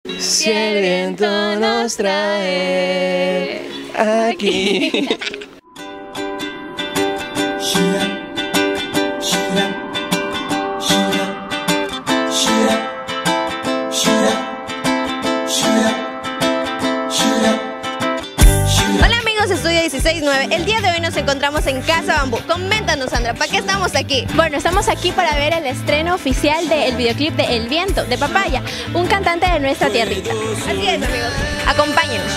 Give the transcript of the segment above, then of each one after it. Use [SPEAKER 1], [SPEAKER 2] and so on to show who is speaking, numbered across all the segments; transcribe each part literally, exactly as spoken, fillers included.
[SPEAKER 1] Si el viento nos trae aquí.
[SPEAKER 2] Estudio dieciséis nueve. El día de hoy nos encontramos en Casa Bambú. Coméntanos, Sandra, ¿para qué estamos aquí?
[SPEAKER 3] Bueno, estamos aquí para ver el estreno oficial del videoclip de El Viento, de Papaya, un cantante de nuestra tierrita.
[SPEAKER 2] Así es, amigos. Acompáñenos.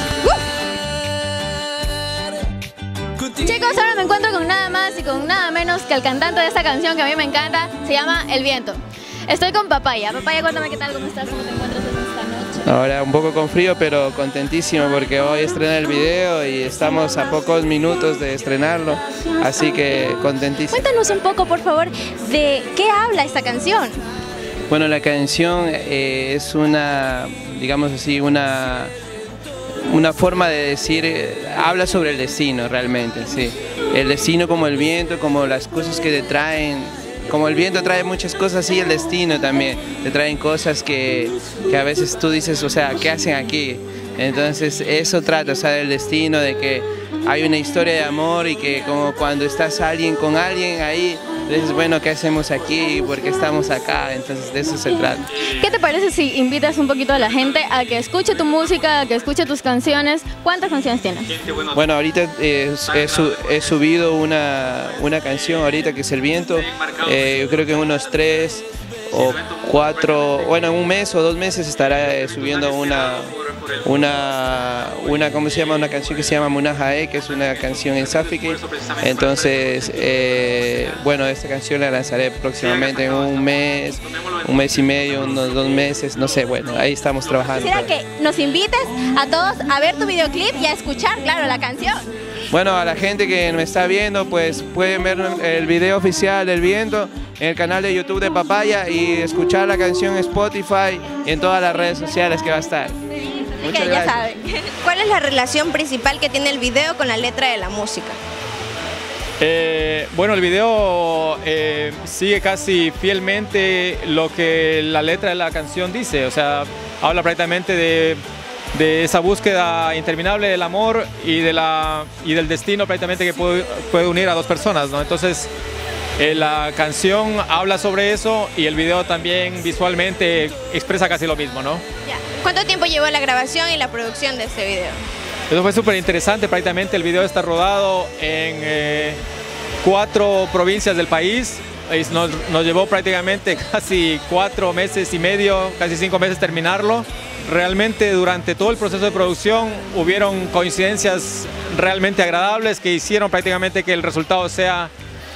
[SPEAKER 3] ¡Uh! Chicos, ahora me encuentro con nada más y con nada menos que el cantante de esta canción que a mí me encanta. Se llama El Viento. Estoy con Papaya. Papaya, cuéntame qué tal, cómo estás, cómo te encuentras esta noche.
[SPEAKER 1] Ahora un poco con frío, pero contentísimo porque hoy estrena el video y estamos a pocos minutos de estrenarlo, así que contentísimo.
[SPEAKER 3] Cuéntanos un poco, por favor, de qué habla esta canción.
[SPEAKER 1] Bueno, la canción eh, es una, digamos así, una, una forma de decir, eh, habla sobre el destino realmente, sí. El destino como el viento, como las cosas que te traen. Como el viento trae muchas cosas, así el destino también, te traen cosas que, que a veces tú dices, o sea, ¿qué hacen aquí? Entonces eso trata, o sea, del destino, de que hay una historia de amor y que como cuando estás alguien con alguien ahí, dices, bueno, ¿qué hacemos aquí? ¿Por qué estamos acá? Entonces de eso se trata.
[SPEAKER 3] ¿Qué te parece si invitas un poquito a la gente a que escuche tu música, a que escuche tus canciones? ¿Cuántas canciones tienes?
[SPEAKER 1] Bueno, ahorita eh, he, he subido una, una canción ahorita que es El Viento, eh, yo creo que en unos tres o cuatro, bueno, en un mes o dos meses estará eh, subiendo una, una, una, ¿cómo se llama? Una canción que se llama Munajae, que es una canción en Safiki. Entonces, eh, bueno, esta canción la lanzaré próximamente en un mes, un mes y medio, unos dos meses, no sé, bueno, ahí estamos trabajando.
[SPEAKER 3] Quisiera que nos invites a todos a ver tu videoclip y a escuchar, claro, la canción.
[SPEAKER 1] Bueno, a la gente que me está viendo, pues pueden ver el video oficial del Viento en el canal de YouTube de Papaya y escuchar la canción en Spotify y en todas las redes sociales que va a estar.
[SPEAKER 2] Muchas que ya saben. ¿Cuál es la relación principal que tiene el video con la letra de la música?
[SPEAKER 4] Eh, bueno, el video eh, sigue casi fielmente lo que la letra de la canción dice, o sea, habla prácticamente de, de esa búsqueda interminable del amor y, de la, y del destino prácticamente que puede, puede unir a dos personas, ¿no? Entonces, eh, la canción habla sobre eso y el video también visualmente expresa casi lo mismo, ¿no?
[SPEAKER 2] Ya. ¿Cuánto tiempo llevó la grabación y la producción de este video?
[SPEAKER 4] Eso fue súper interesante, prácticamente el video está rodado en eh, cuatro provincias del país, nos, nos llevó prácticamente casi cuatro meses y medio, casi cinco meses terminarlo. Realmente durante todo el proceso de producción hubieron coincidencias realmente agradables que hicieron prácticamente que el resultado sea,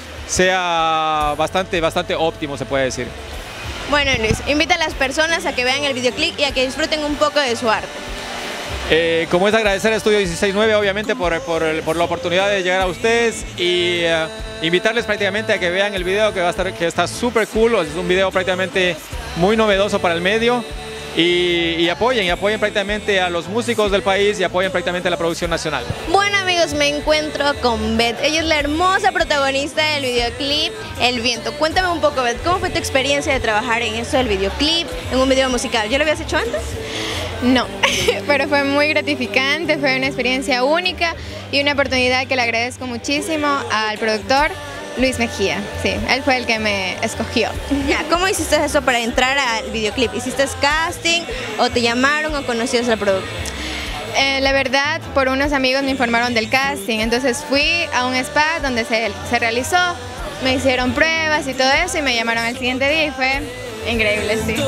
[SPEAKER 4] sea bastante, bastante óptimo, se puede decir.
[SPEAKER 2] Bueno, Luis, invita a las personas a que vean el videoclip y a que disfruten un poco de su arte.
[SPEAKER 4] Eh, como es agradecer a Estudio dieciséis nueve obviamente por, por, por la oportunidad de llegar a ustedes y uh, invitarles prácticamente a que vean el video que va a estar, que está súper cool, es un video prácticamente muy novedoso para el medio y, y apoyen, y apoyen prácticamente a los músicos del país y apoyen prácticamente a la producción nacional.
[SPEAKER 2] Bueno amigos, me encuentro con Beth, ella es la hermosa protagonista del videoclip El Viento. Cuéntame un poco, Beth, ¿cómo fue tu experiencia de trabajar en esto del videoclip, en un video musical? ¿Ya lo habías hecho antes?
[SPEAKER 5] No, pero fue muy gratificante, fue una experiencia única y una oportunidad que le agradezco muchísimo al productor Luis Mejía. Sí, él fue el que me escogió.
[SPEAKER 2] Ya, ¿cómo hiciste eso para entrar al videoclip? ¿Hiciste casting o te llamaron o conocías al productor?
[SPEAKER 5] Eh, la verdad, por unos amigos me informaron del casting, entonces fui a un spa donde se, se realizó, me hicieron pruebas y todo eso y me llamaron al siguiente día y fue increíble, sí.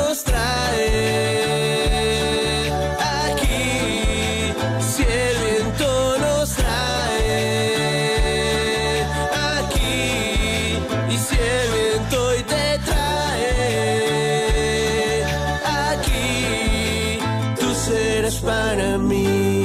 [SPEAKER 3] Para mí.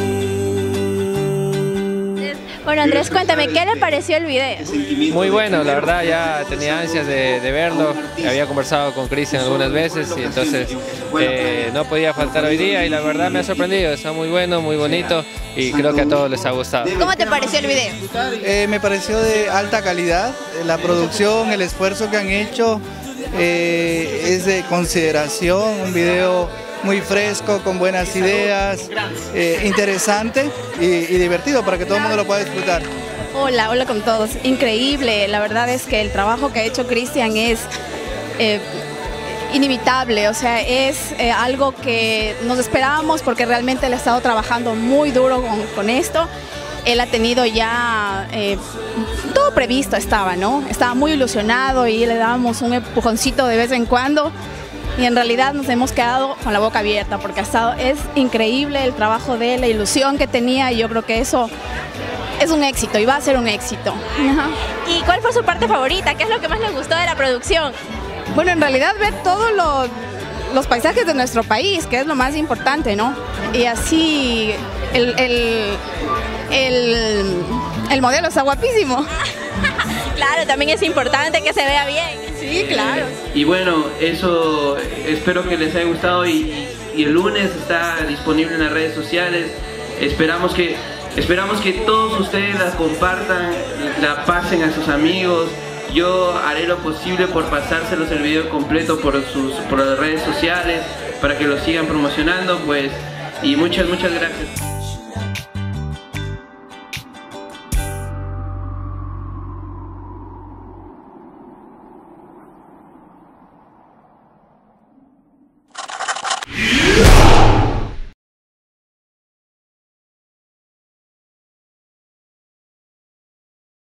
[SPEAKER 3] Bueno, Andrés, cuéntame, ¿qué le pareció el video?
[SPEAKER 6] Muy bueno, la verdad ya tenía ansias de, de verlo, había conversado con Cristian algunas veces y entonces eh, no podía faltar hoy día y la verdad me ha sorprendido, está muy bueno, muy bonito y creo que a todos les ha gustado.
[SPEAKER 2] ¿Cómo te pareció el video?
[SPEAKER 7] Eh, me pareció de alta calidad, la producción, el esfuerzo que han hecho eh, es de consideración, un video muy fresco, con buenas ideas, eh, interesante y, y divertido para que todo el mundo lo pueda disfrutar.
[SPEAKER 8] Hola, hola con todos. Increíble, la verdad es que el trabajo que ha hecho Cristian es eh, inimitable, o sea, es eh, algo que nos esperábamos porque realmente él ha estado trabajando muy duro con, con esto. Él ha tenido ya, eh, todo previsto estaba, ¿no? Estaba muy ilusionado y le dábamos un empujoncito de vez en cuando y en realidad nos hemos quedado con la boca abierta porque ha estado, es increíble el trabajo de él, la ilusión que tenía y yo creo que eso es un éxito y va a ser un éxito. Ajá.
[SPEAKER 2] ¿Y cuál fue su parte favorita? ¿Qué es lo que más le gustó de la producción?
[SPEAKER 8] Bueno, en realidad ver todos los, los paisajes de nuestro país, que es lo más importante, ¿no? Y así el... el El, el modelo está guapísimo.
[SPEAKER 2] Claro, también es importante que se vea bien.
[SPEAKER 8] Sí, claro.
[SPEAKER 1] Y bueno, eso espero que les haya gustado y, y el lunes está disponible en las redes sociales. Esperamos que, esperamos que todos ustedes la compartan, la pasen a sus amigos. Yo haré lo posible por pasárselos el video completo por, sus, por las redes sociales para que lo sigan promocionando, pues. Y muchas, muchas gracias.